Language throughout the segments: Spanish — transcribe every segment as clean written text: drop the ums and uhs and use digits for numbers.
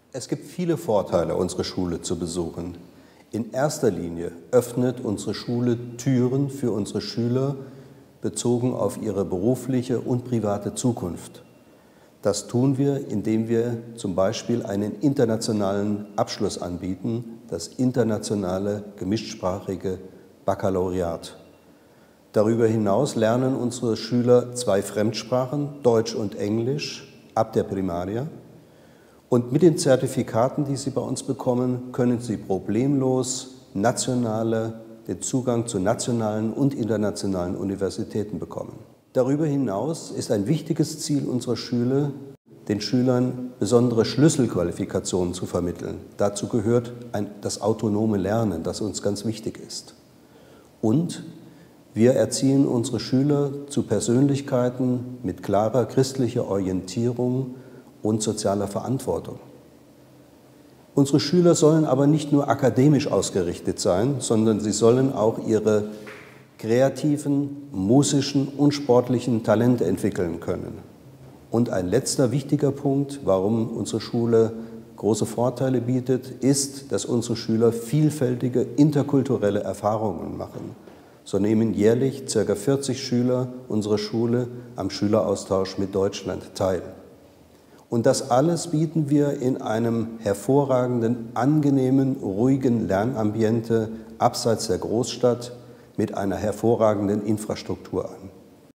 Es gibt viele Vorteile, unsere Schule zu besuchen. In erster Linie öffnet unsere Schule Türen für unsere Schüler bezogen auf ihre berufliche und private Zukunft. Das tun wir, indem wir zum Beispiel einen internationalen Abschluss anbieten, das internationale gemischtsprachige Baccalaureat. Darüber hinaus lernen unsere Schüler 2 Fremdsprachen, Deutsch und Englisch, ab der Primaria. Und mit den Zertifikaten, die sie bei uns bekommen, können sie problemlos den Zugang zu nationalen und internationalen Universitäten bekommen. Darüber hinaus ist ein wichtiges Ziel unserer Schule, den Schülern besondere Schlüsselqualifikationen zu vermitteln. Dazu gehört das autonome Lernen, das uns ganz wichtig ist. Und wir erziehen unsere Schüler zu Persönlichkeiten mit klarer christlicher Orientierung und sozialer Verantwortung. Unsere Schüler sollen aber nicht nur akademisch ausgerichtet sein, sondern sie sollen auch ihre kreativen, musischen und sportlichen Talente entwickeln können. Und ein letzter wichtiger Punkt, warum unsere Schule große Vorteile bietet, ist, dass unsere Schüler vielfältige interkulturelle Erfahrungen machen. So nehmen jährlich ca. 40 Schüler unserer Schule am Schüleraustausch mit Deutschland teil. Und das alles bieten wir in einem hervorragenden, angenehmen, ruhigen Lernambiente abseits der Großstadt mit einer hervorragenden Infrastruktur an.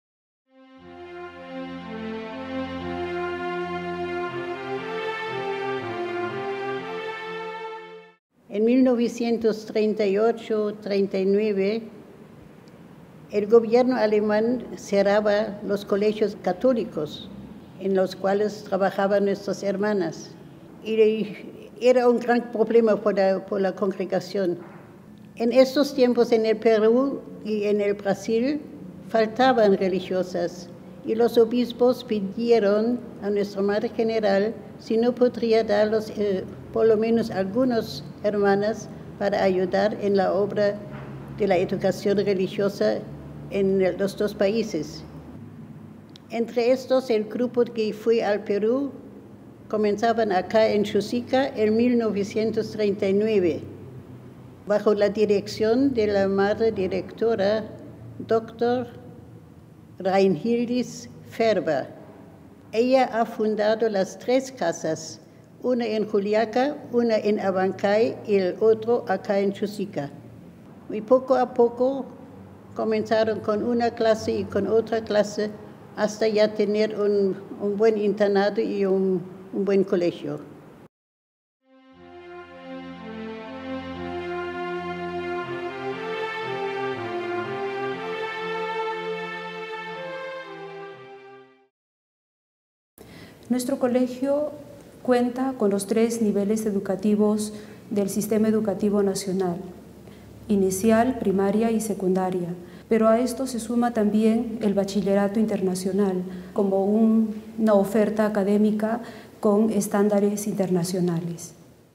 En 1938-39, el gobierno alemán cerraba los colegios católicos en los cuales trabajaban nuestras hermanas. Y era un gran problema por la congregación. En estos tiempos en el Perú y en el Brasil faltaban religiosas y los obispos pidieron a nuestra Madre General si no podría darlos por lo menos algunas hermanas para ayudar en la obra de la educación religiosa en los 2 países. Entre estos, el grupo que fue al Perú comenzaban acá en Chosica en 1939, bajo la dirección de la madre directora, Dr. Reinhildis Ferber. Ella ha fundado las 3 casas, una en Juliaca, una en Abancay y el otro acá en Chosica. Y poco a poco comenzaron con una clase y con otra clase hasta ya tener un buen internado y un buen colegio. Nuestro colegio cuenta con los 3 niveles educativos del Sistema Educativo Nacional: inicial, primaria y secundaria. Pero a esto se suma también el bachillerato internacional como una oferta académica con estándares internacionales.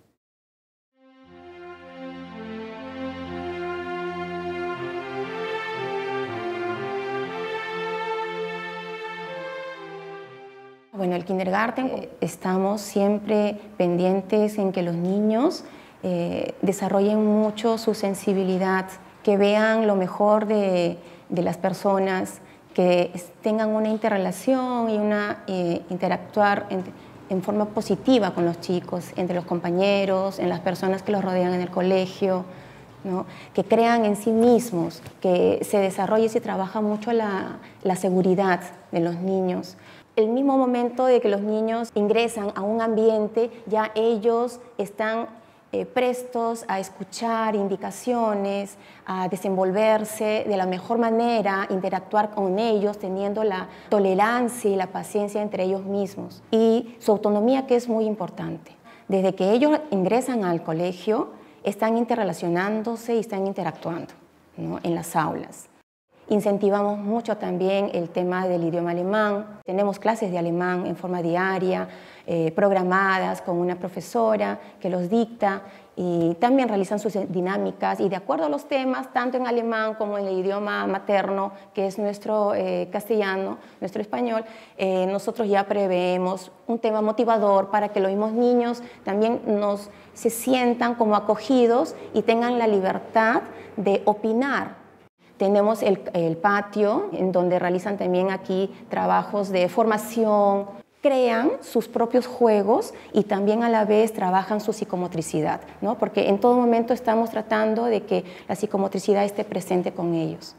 Bueno, el kindergarten estamos siempre pendientes en que los niños desarrollen mucho su sensibilidad, que vean lo mejor de las personas, que tengan una interrelación y interactuar en forma positiva con los chicos, entre los compañeros, en las personas que los rodean en el colegio, ¿no? Que crean en sí mismos, que se desarrolle y se trabaja mucho la seguridad de los niños. El mismo momento de que los niños ingresan a un ambiente, ya ellos están prestos a escuchar indicaciones, a desenvolverse de la mejor manera, interactuar con ellos, teniendo la tolerancia y la paciencia entre ellos mismos. Y su autonomía, que es muy importante. Desde que ellos ingresan al colegio, están interrelacionándose y están interactuando, ¿no?, en las aulas. Incentivamos mucho también el tema del idioma alemán. Tenemos clases de alemán en forma diaria, programadas con una profesora que los dicta y también realizan sus dinámicas y de acuerdo a los temas, tanto en alemán como en el idioma materno, que es nuestro castellano, nuestro español, nosotros ya preveemos un tema motivador para que los mismos niños también se sientan como acogidos y tengan la libertad de opinar. Tenemos el patio, en donde realizan también aquí trabajos de formación, crean sus propios juegos y también a la vez trabajan su psicomotricidad, ¿no? Porque en todo momento estamos tratando de que la psicomotricidad esté presente con ellos.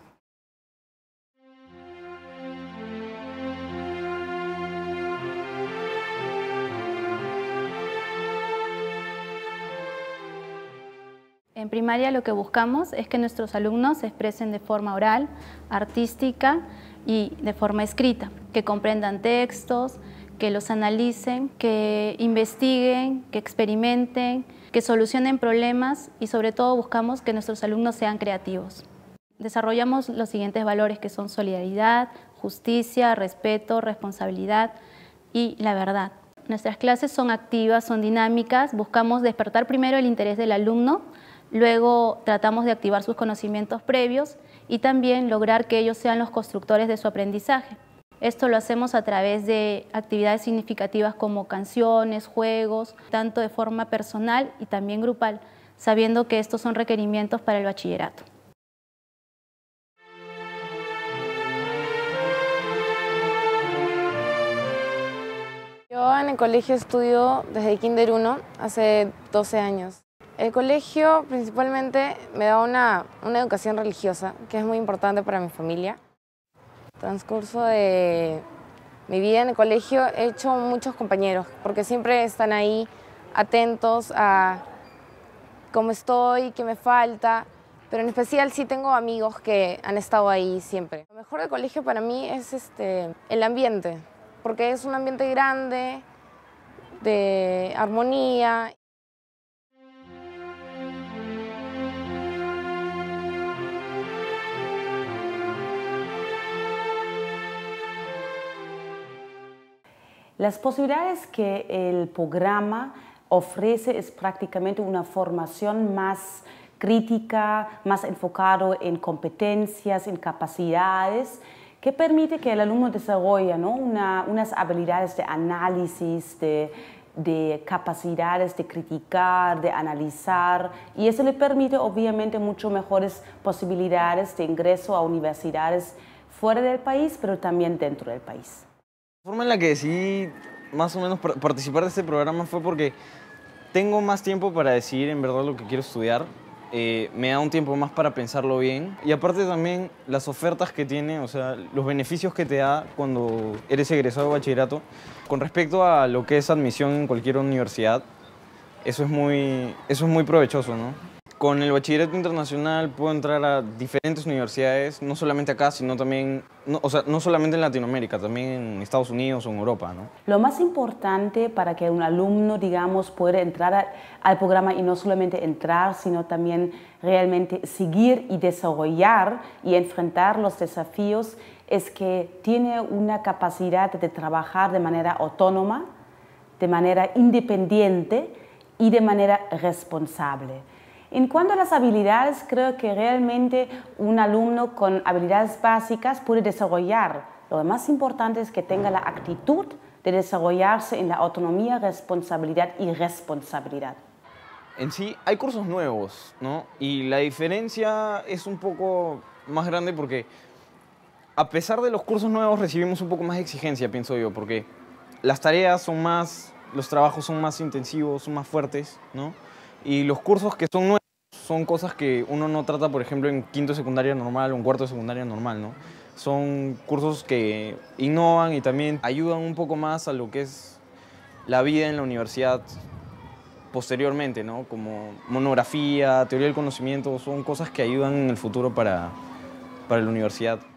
En primaria lo que buscamos es que nuestros alumnos se expresen de forma oral, artística y de forma escrita, que comprendan textos, que los analicen, que investiguen, que experimenten, que solucionen problemas y sobre todo buscamos que nuestros alumnos sean creativos. Desarrollamos los siguientes valores que son solidaridad, justicia, respeto, responsabilidad y la verdad. Nuestras clases son activas, son dinámicas, buscamos despertar primero el interés del alumno, luego tratamos de activar sus conocimientos previos y también lograr que ellos sean los constructores de su aprendizaje. Esto lo hacemos a través de actividades significativas como canciones, juegos, tanto de forma personal y también grupal, sabiendo que estos son requerimientos para el bachillerato. Yo en el colegio estudio desde Kinder 1, hace 12 años. El colegio principalmente me da una educación religiosa, que es muy importante para mi familia. En el transcurso de mi vida en el colegio he hecho muchos compañeros, porque siempre están ahí atentos a cómo estoy, qué me falta, pero en especial sí tengo amigos que han estado ahí siempre. Lo mejor del colegio para mí es el ambiente, porque es un ambiente grande, de armonía. Las posibilidades que el programa ofrece es prácticamente una formación más crítica, más enfocado en competencias, en capacidades, que permite que el alumno desarrolle, ¿no? unas habilidades de análisis, de capacidades de criticar, de analizar, y eso le permite obviamente mucho mejores posibilidades de ingreso a universidades fuera del país, pero también dentro del país. La forma en la que decidí más o menos participar de este programa fue porque tengo más tiempo para decidir en verdad lo que quiero estudiar. Me da un tiempo más para pensarlo bien. Y aparte también las ofertas que tiene, o sea, los beneficios que te da cuando eres egresado de bachillerato. Con respecto a lo que es admisión en cualquier universidad, eso es muy provechoso, ¿no? Con el bachillerato internacional puedo entrar a diferentes universidades, no solamente acá, sino también, no solamente en Latinoamérica, también en Estados Unidos o en Europa, ¿no? Lo más importante para que un alumno, digamos, pueda entrar al programa y no solamente entrar, sino también realmente seguir y desarrollar y enfrentar los desafíos, es que tiene una capacidad de trabajar de manera autónoma, de manera independiente y de manera responsable. En cuanto a las habilidades, creo que realmente un alumno con habilidades básicas puede desarrollar. Lo más importante es que tenga la actitud de desarrollarse en la autonomía, responsabilidad y responsabilidad. En sí, hay cursos nuevos, ¿no? Y la diferencia es un poco más grande porque a pesar de los cursos nuevos recibimos un poco más de exigencia, pienso yo, porque las tareas son más, los trabajos son más intensivos, son más fuertes, ¿no? Y los cursos que son nuevos son cosas que uno no trata, por ejemplo, en quinto de secundaria normal o en cuarto de secundaria normal, ¿no? Son cursos que innovan y también ayudan un poco más a lo que es la vida en la universidad posteriormente, ¿no? Como monografía, teoría del conocimiento, son cosas que ayudan en el futuro para la universidad.